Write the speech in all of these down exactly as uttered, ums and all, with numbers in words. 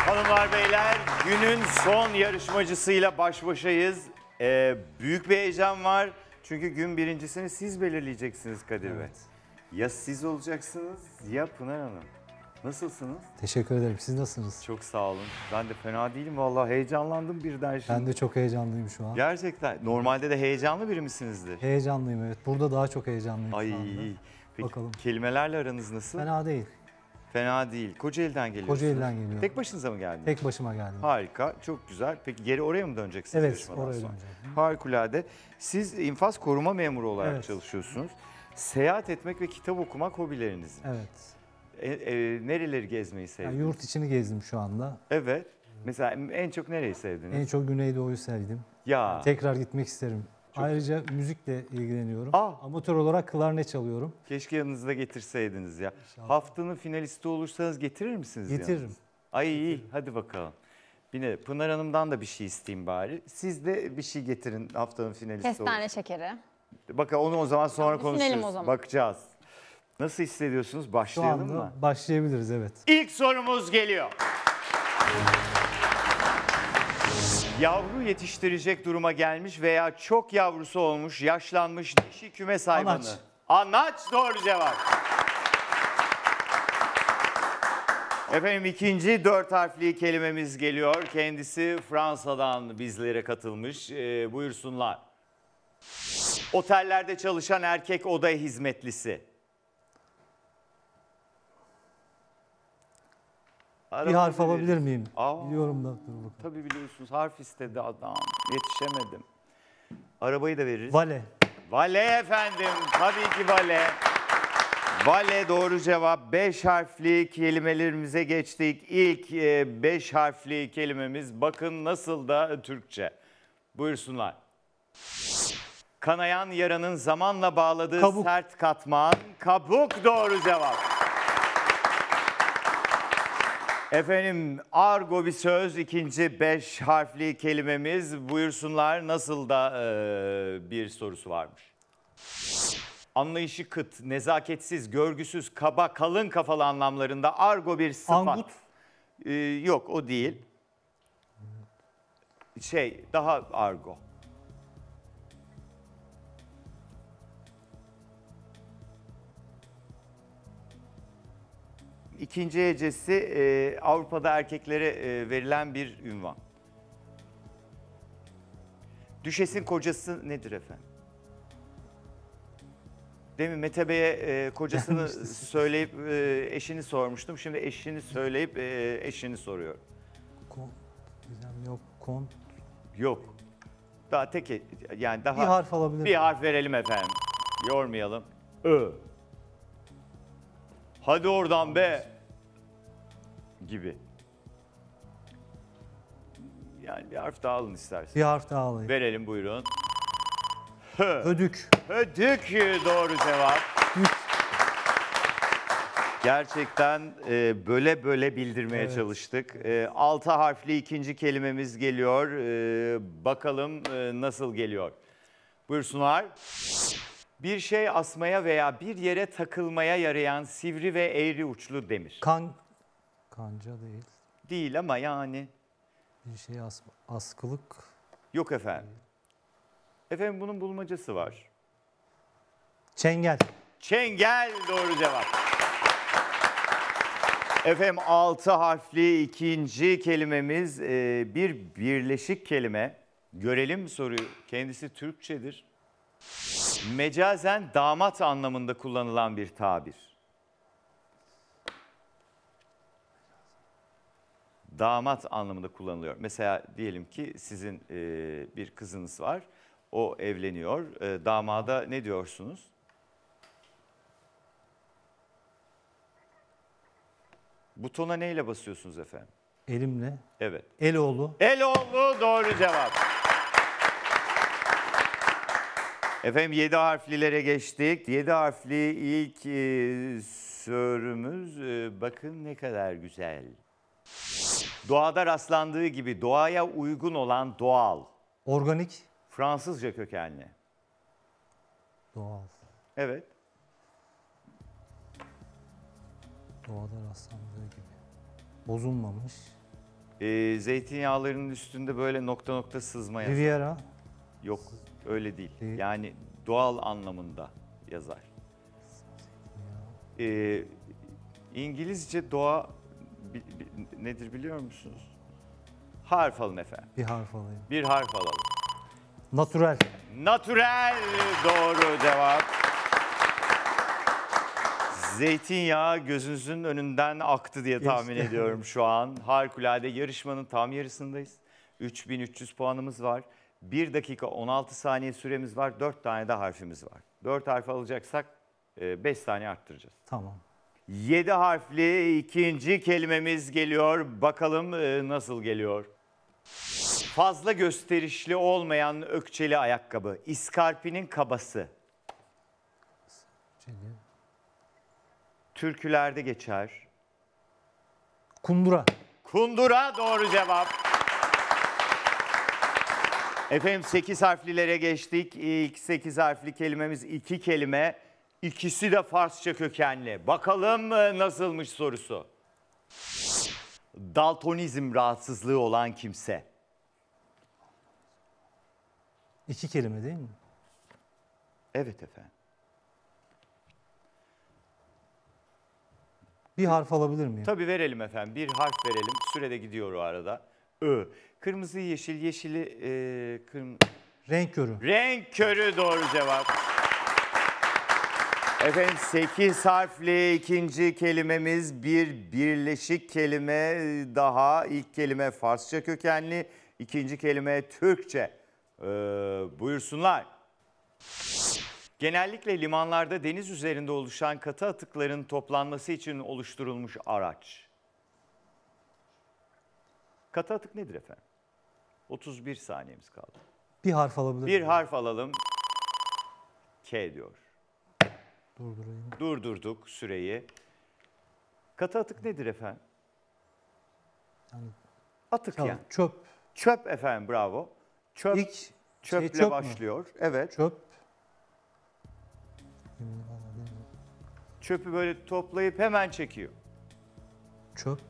Hanımlar beyler, günün son yarışmacısıyla baş başayız. Ee, büyük bir heyecan var. Çünkü gün birincisini siz belirleyeceksiniz Kadir Bey. Evet. Ya siz olacaksınız ya Pınar Hanım. Nasılsınız? Teşekkür ederim. Siz nasılsınız? Çok sağ olun. Ben de fena değilim vallahi, heyecanlandım birden şimdi. Ben de çok heyecanlıyım şu an. Gerçekten. Normalde de heyecanlı biri misinizdir? Heyecanlıyım, evet. Burada daha çok heyecanlıyım Ay. şu anda. Peki Bakalım. kelimelerle aranız nasıl? Fena değil. Fena değil. Kocaeli'den geliyorsunuz. Kocaeli'den geliyorum. Tek başınıza mı geldiniz? Tek başıma geldim. Harika, çok güzel. Peki geri oraya mı döneceksiniz? Evet, yarışmadan oraya sonra? döneceğim. Harikulade. Siz infaz koruma memuru olarak Evet. çalışıyorsunuz. Seyahat etmek ve kitap okumak hobileriniz. Evet. E, e, nereleri gezmeyi sevdiniz? Yani yurt içini gezdim şu anda. Evet. Mesela en çok nereyi sevdiniz? En çok Güneydoğu'yu sevdim. Ya. Tekrar gitmek isterim. Ayrıca müzikle ilgileniyorum. Aa. Amatör olarak klarnet çalıyorum. Keşke yanınızda getirseydiniz ya. İnşallah. Haftanın finalisti olursanız getirir misiniz? Getiririm. yanınıza? Ay iyi, hadi bakalım. Yine Pınar Hanım'dan da bir şey isteyeyim bari. Siz de bir şey getirin haftanın finalisti Kestane olur. şekeri. Bakın onu o zaman sonra Tamam, düşünelim konuşuruz. o zaman. Bakacağız. Nasıl hissediyorsunuz? Şu Başlayalım anda mı? başlayabiliriz, evet. İlk sorumuz geliyor. Yavru yetiştirecek duruma gelmiş veya çok yavrusu olmuş, yaşlanmış dişi kümes hayvanı. Anaç. Anaç doğru cevap. Efendim ikinci dört harfli kelimemiz geliyor. Kendisi Fransa'dan bizlere katılmış. Ee, buyursunlar. Otellerde çalışan erkek oda hizmetlisi. Bir Aramızda harf alabilir veririz. miyim? Aa. Biliyorum da. Dur bakalım. Tabii biliyorsunuz, harf istedi adam. Yetişemedim. Arabayı da veririz. Vale. Vale efendim. Tabii ki vale. Vale doğru cevap. Beş harfli kelimelerimize geçtik. İlk e, beş harfli kelimemiz bakın nasıl da Türkçe. Buyursunlar. Kanayan yaranın zamanla bağladığı Kabuk. sert katman. Kabuk doğru cevap. Efendim argo bir söz, ikinci beş harfli kelimemiz. Buyursunlar nasıl da e, bir sorusu varmış. Anlayışı kıt, nezaketsiz, görgüsüz, kaba, kalın kafalı anlamlarında argo bir sıfat. Angut. Ee, yok o değil. Şey daha argo. İkinci hecesi e, Avrupa'da erkeklere e, verilen bir ünvan. Düşesin kocası nedir efendim? Demin Mete Bey'e e, kocasını söyleyip e, eşini sormuştum. Şimdi eşini söyleyip e, eşini soruyorum. Kon. Gizem yok. Kon. Yok. Daha tek e- yani daha Bir harf alabilir bir miyim? harf verelim efendim. Yormayalım. Ö. Hadi oradan be. Gibi. Yani bir harf daha alın isterseniz. Bir harf daha alayım. Verelim buyurun. Hö. Ödük. Ödük doğru cevap. Gerçekten e, böyle böyle bildirmeye Evet. çalıştık. E, altı harfli ikinci kelimemiz geliyor. E, bakalım e, nasıl geliyor. Buyursunlar. Bir şey asmaya veya bir yere takılmaya yarayan sivri ve eğri uçlu demir. Kan. Kanca değil. Değil ama yani. Bir şey as askılık. Yok efendim. Efendim bunun bulmacası var. Çengel. Çengel doğru cevap. Efendim altı harfli ikinci kelimemiz e, bir birleşik kelime. Görelim soruyu. Kendisi Türkçedir. Mecazen damat anlamında kullanılan bir tabir. Damat anlamında kullanılıyor. Mesela diyelim ki sizin e, bir kızınız var. O evleniyor. E, damada ne diyorsunuz? Butona neyle basıyorsunuz efendim? Elimle. Evet. Eloğlu. Eloğlu doğru cevap. Efendim yedi harflilere geçtik. Yedi harfli ilk e, sorumuz e, bakın ne kadar güzel. Doğada rastlandığı gibi doğaya uygun olan doğal. Organik. Fransızca kökenli. Doğal. Evet. Doğada rastlandığı gibi. Bozulmamış. Ee, zeytinyağlarının üstünde böyle nokta nokta sızma yazar. Riviera. Yok, öyle değil. Değil. Yani doğal anlamında yazar. Ee, İngilizce doğa bi- bi- nedir biliyor musunuz? Harf alın efendim. Bir harf alayım. Bir harf alalım. Natürel. Natürel doğru cevap. Zeytinyağı gözünüzün önünden aktı diye tahmin Geçti. ediyorum şu an. Harikulade, yarışmanın tam yarısındayız. üç bin üç yüz puanımız var. bir dakika on altı saniye süremiz var. dört tane de harfimiz var. dört harf alacaksak beş saniye arttıracağız. Tamam. yedi harfli ikinci kelimemiz geliyor. Bakalım e, nasıl geliyor? Fazla gösterişli olmayan ökçeli ayakkabı. İskarpinin kabası. Çeli. Türkülerde geçer. Kundura. Kundura doğru cevap. Efendim sekiz harflilere geçtik. İlk sekiz harfli kelimemiz iki kelime. İkisi de Farsça kökenli. Bakalım e, nasılmış sorusu. Daltonizm rahatsızlığı olan kimse. İki kelime değil mi? Evet efendim. Bir harf alabilir miyim? Tabii verelim efendim. Bir harf verelim. Sürede gidiyor o arada. Ö. Kırmızı yeşil, yeşili e, kırm Renk körü. renk körü doğru cevap. Efendim sekiz harfli ikinci kelimemiz bir birleşik kelime daha. İlk kelime Farsça kökenli, ikinci kelime Türkçe. Ee, buyursunlar. Genellikle limanlarda deniz üzerinde oluşan katı atıkların toplanması için oluşturulmuş araç. Katı atık nedir efendim? otuz bir saniyemiz kaldı. Bir harf alabilir Bir miyim? harf alalım. K diyor. Durdurayım. Durdurduk süreyi. Katı atık nedir efendim? Yani Atık çal- yani. Çöp. Çöp efendim bravo. Çöp, İlk şey çöple çöp mü? başlıyor. Evet. Çöp. Çöpü böyle toplayıp hemen çekiyor. Çöp.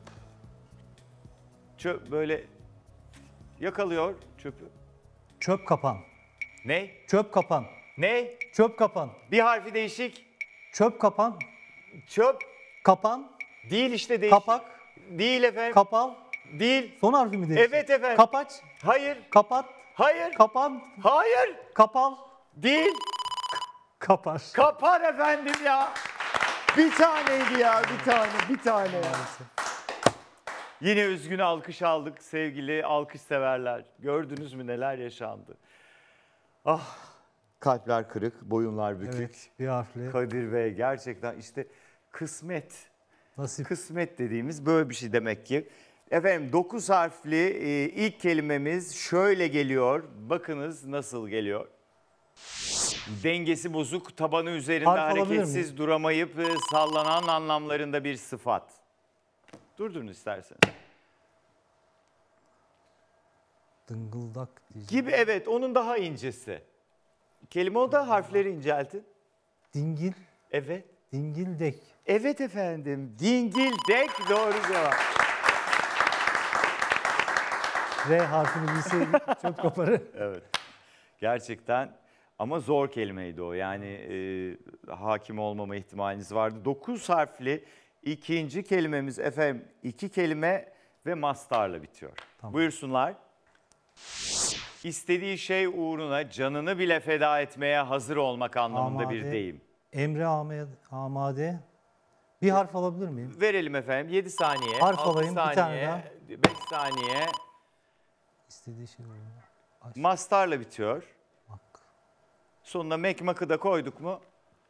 Çöp böyle yakalıyor çöpü. Çöp kapan. Ne? Çöp kapan. Ne? Çöp kapan. Bir harfi değişik. Çöp kapan. Çöp Kapan. değil işte değişik. Kapak. Değil efendim. Kapal. Değil. Son harfi mi değişti? Evet efendim. Kapaç. Hayır. Kapat. Hayır. Kapan. Hayır. Kapal. Değil. Kapar. Kapar efendim ya. Bir taneydi ya. Bir tane. Bir tane ya. Yine üzgün alkış aldık sevgili alkış severler. Gördünüz mü neler yaşandı? Ah, kalpler kırık, boyunlar bükük. Evet, bir harfli. Kadir Bey gerçekten işte kısmet. Nasip. Kısmet dediğimiz böyle bir şey demek ki. Efendim dokuz harfli e, ilk kelimemiz şöyle geliyor. Bakınız nasıl geliyor. Dengesi bozuk, tabanı üzerinde Harf alabilir hareketsiz miyim? duramayıp e, sallanan anlamlarında bir sıfat. Durdurun isterseniz. Dıngıldak diyeceğim. Gibi evet onun daha incesi. Kelime o da harfleri inceltin. Dingil. Evet. Dingildek. Evet efendim. Dingil dek doğru cevap. R harfini bilseydik çöp kaparı. Evet. Gerçekten ama zor kelimeydi o. Yani e, hakim olmama ihtimaliniz vardı. Dokuz harfli ikinci kelimemiz efendim iki kelime ve mastarla bitiyor. Tamam. Buyursunlar. İstediği şey uğruna canını bile feda etmeye hazır olmak anlamında bir Amade. deyim. Emre Amade. Amade. Bir harf alabilir miyim? Verelim efendim yedi saniye, Harf altı alayım, bir saniye, tane daha. beş saniye. İstediği şey olma. Aç. Mastarla bitiyor. Bak. Sonuna mekmakı da koyduk mu?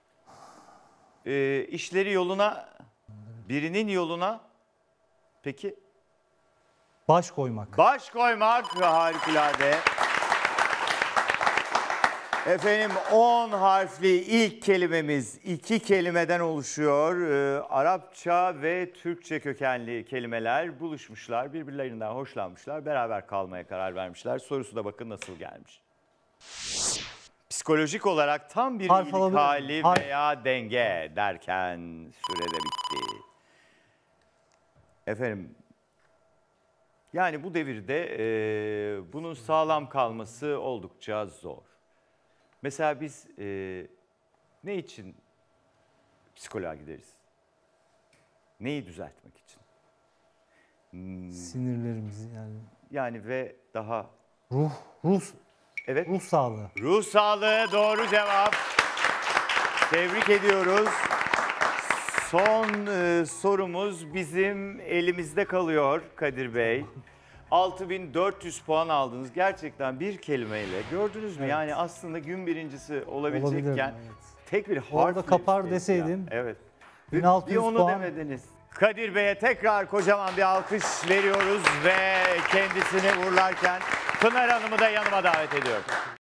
Ee, işleri yoluna, birinin yoluna peki Baş koymak. baş koymak harikulade. Efendim on harfli ilk kelimemiz iki kelimeden oluşuyor. Ee, Arapça ve Türkçe kökenli kelimeler buluşmuşlar. Birbirlerinden hoşlanmışlar. Beraber kalmaya karar vermişler. Sorusu da bakın nasıl gelmiş. Psikolojik olarak tam bir Harf iyilik alabilir hali miyim? Harf. veya denge derken sürede bitti. Efendim Yani bu devirde e, bunun sağlam kalması oldukça zor. Mesela biz e, ne için psikoloğa gideriz? Neyi düzeltmek için? Hmm, Sinirlerimizi yani. yani ve daha... Ruh, ruh, Evet. ruh sağlığı. Ruh sağlığı doğru cevap. Tebrik ediyoruz. Son e, sorumuz bizim elimizde kalıyor Kadir Bey. altı bin dört yüz puan aldınız. Gerçekten bir kelimeyle. Gördünüz mü? Evet. Yani aslında gün birincisi olabilecekken Olabilir, evet. tek bir harf. Orada kapar deseydin, Evet. bin altı yüz bir onu puan. demediniz. Kadir Bey'e tekrar kocaman bir alkış veriyoruz ve kendisini uğurlarken Pınar Hanım'ı da yanıma davet ediyorum.